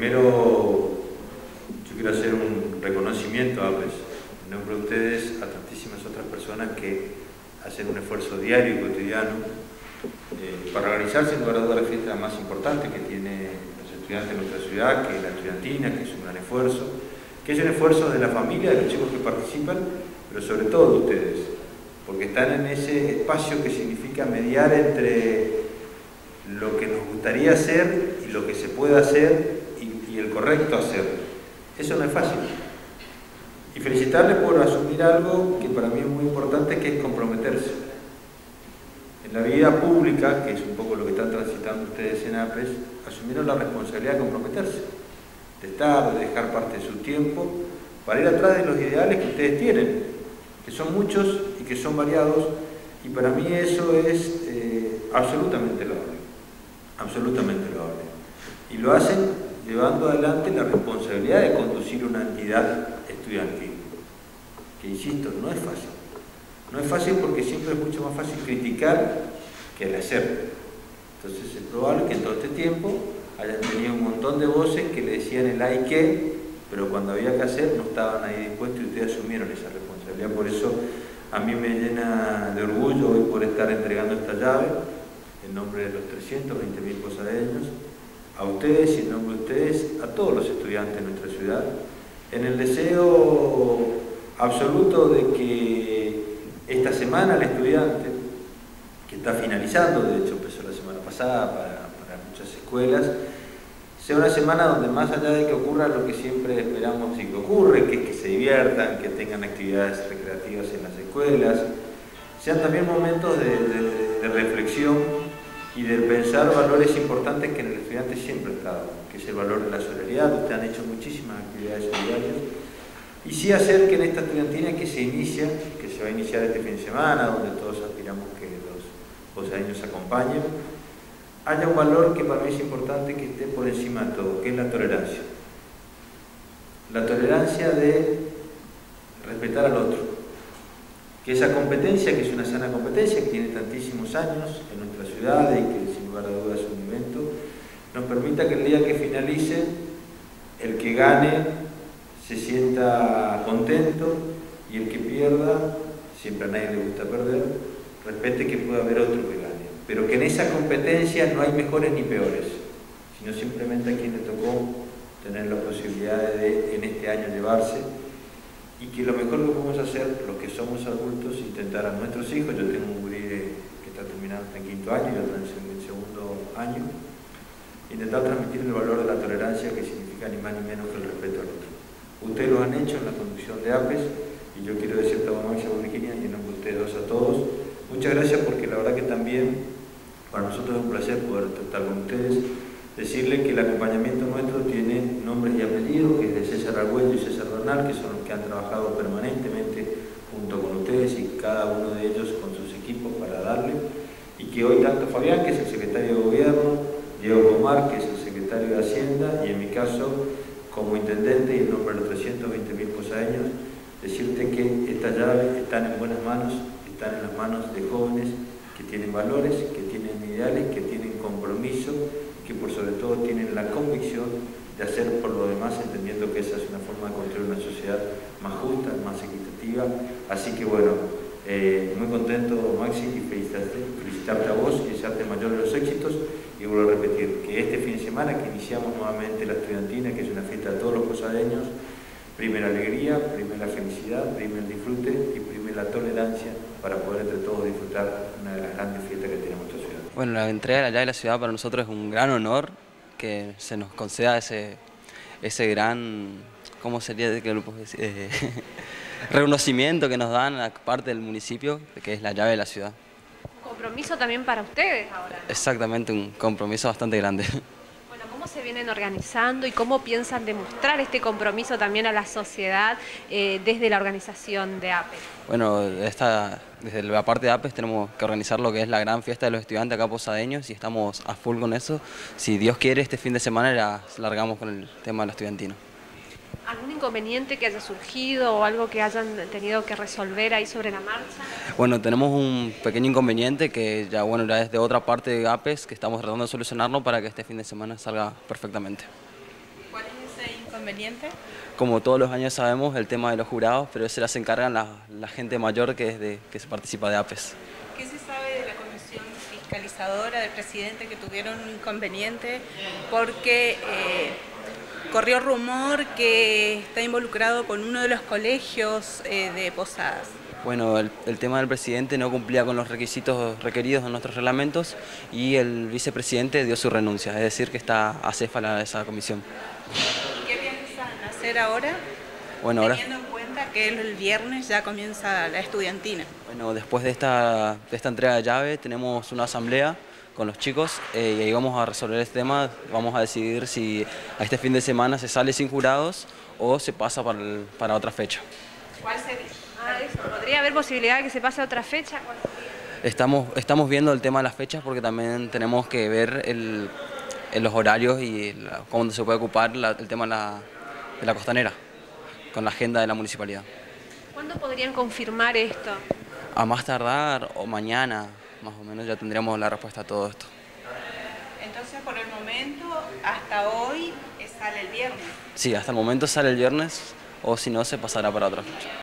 Primero, yo quiero hacer un reconocimiento a APES, en nombre de ustedes, a tantísimas otras personas que hacen un esfuerzo diario y cotidiano para organizarse en lugar de la fiesta más importante que tiene los estudiantes de nuestra ciudad, que es la estudiantina, que es un gran esfuerzo, que es un esfuerzo de la familia, de los chicos que participan, pero sobre todo de ustedes, porque están en ese espacio que significa mediar entre lo que nos gustaría hacer y lo que se puede hacer y el correcto hacer. Eso no es fácil. Y felicitarles por asumir algo que para mí es muy importante, que es comprometerse. En la vida pública, que es un poco lo que están transitando ustedes en APES, asumieron la responsabilidad de comprometerse, de estar, de dejar parte de su tiempo, para ir atrás de los ideales que ustedes tienen, que son muchos y que son variados, y para mí eso es absolutamente loable, absolutamente loable. Y lo hacen llevando adelante la responsabilidad de conducir una entidad estudiantil, que insisto, no es fácil. No es fácil porque siempre es mucho más fácil criticar que el hacer. Entonces es probable que en todo este tiempo hayan tenido un montón de voces que le decían el hay que, pero cuando había que hacer no estaban ahí dispuestos y ustedes asumieron esa responsabilidad. Por eso a mí me llena de orgullo hoy por estar entregando esta llave en nombre de los 320.000 posadeños, a ustedes y en nombre de ustedes, a todos los estudiantes de nuestra ciudad, en el deseo absoluto de que esta semana el estudiante, que está finalizando, de hecho empezó la semana pasada para muchas escuelas, sea una semana donde más allá de que ocurra lo que siempre esperamos y que ocurre, que es que se diviertan, que tengan actividades recreativas en las escuelas, sean también momentos de reflexión y de pensar valores importantes que en el estudiante siempre ha estado, que es el valor de la solidaridad. Ustedes han hecho muchísimas actividades solidarias, y sí hacer que en esta estudiantina que se inicia, que se va a iniciar este fin de semana, donde todos aspiramos que los posadeños acompañen, haya un valor que para mí es importante que esté por encima de todo, que es la tolerancia. La tolerancia de respetar al otro. Que esa competencia, que es una sana competencia, que tiene tantísimos años en nuestra ciudad y que sin lugar a dudas es un evento, nos permita que el día que finalice, el que gane se sienta contento y el que pierda, siempre a nadie le gusta perder, respete que pueda haber otro que gane. Pero que en esa competencia no hay mejores ni peores, sino simplemente a quien le tocó tener la posibilidad de en este año llevarse, y que lo mejor que podemos hacer, los que somos adultos, intentar a nuestros hijos, yo tengo un gurí que está terminando en quinto año y otro en segundo año, intentar transmitir el valor de la tolerancia, que significa ni más ni menos que el respeto al otro. Ustedes lo han hecho en la conducción de APES, y yo quiero decirte a Max y a Virginia, y en nombre de ustedes dos a todos, muchas gracias, porque la verdad que también para nosotros es un placer poder tratar con ustedes, decirles que el acompañamiento nuestro tiene nombres y apellidos, que es de César Argüello y César Bernal, que son los que han trabajado permanentemente junto con ustedes y cada uno de ellos con sus equipos para darle, y que hoy tanto Fabián, que es el secretario de Gobierno, Diego Comar, que es el secretario de Hacienda, y en mi caso, como intendente y en nombre de los 320.000 posadeños, decirte que esta llave están en buenas manos, están en las manos de jóvenes que tienen valores, que tienen ideales, que tienen compromiso, que por sobre todo tienen la convicción de hacer por lo demás, entendiendo que esa es una forma de construir una sociedad más justa, más equitativa. Así que bueno, muy contento, Maxi, y felicitarte a vos y desearte el mayor de los éxitos. Y vuelvo a repetir que este fin de semana que iniciamos nuevamente la estudiantina, que es una fiesta de todos los posadeños, prime la alegría, prime la felicidad, prime el disfrute y prime la tolerancia para poder entre todos disfrutar una de las grandes fiestas que tenemos en nuestra ciudad. Bueno, la entrega de la llave de la ciudad para nosotros es un gran honor que se nos conceda ese gran, ¿cómo sería que lo puedo decir? Reconocimiento que nos dan a parte del municipio, que es la llave de la ciudad. Un compromiso también para ustedes ahora, ¿no? Exactamente, un compromiso bastante grande. Bueno, ¿cómo se vienen organizando y cómo piensan demostrar este compromiso también a la sociedad desde la organización de APES? Bueno, desde la parte de APES tenemos que organizar lo que es la gran fiesta de los estudiantes acá posadeños y estamos a full con eso. Si Dios quiere, este fin de semana la largamos con el tema de la estudiantina. ¿Algún inconveniente que haya surgido o algo que hayan tenido que resolver ahí sobre la marcha? Bueno, tenemos un pequeño inconveniente que ya es de otra parte de APES, que estamos tratando de solucionarlo para que este fin de semana salga perfectamente. ese inconveniente? Como todos los años sabemos, el tema de los jurados, pero eso se encargan la gente mayor que se participa de APES. ¿Qué se sabe de la comisión fiscalizadora del presidente que tuvieron un inconveniente porque corrió rumor que está involucrado con uno de los colegios de Posadas? Bueno, el tema del presidente no cumplía con los requisitos requeridos en nuestros reglamentos y el vicepresidente dio su renuncia, es decir, que está acéfala esa comisión. ¿Y qué piensan hacer ahora? Bueno, ahora, teniendo en cuenta que el viernes ya comienza la estudiantina. bueno, después de esta entrega de llave tenemos una asamblea con los chicos y ahí vamos a resolver este tema, vamos a decidir si a este fin de semana se sale sin jurados o se pasa para otra fecha. ¿Cuál sería? ¿Podría haber posibilidad de que se pase a otra fecha? Estamos viendo el tema de las fechas porque también tenemos que ver los horarios y cómo se puede ocupar el tema de la costanera con la agenda de la municipalidad. ¿Cuándo podrían confirmar esto? A más tardar o mañana, más o menos, ya tendríamos la respuesta a todo esto. Entonces, por el momento, hasta hoy sale el viernes. Sí, hasta el momento sale el viernes o si no se pasará para otra fecha.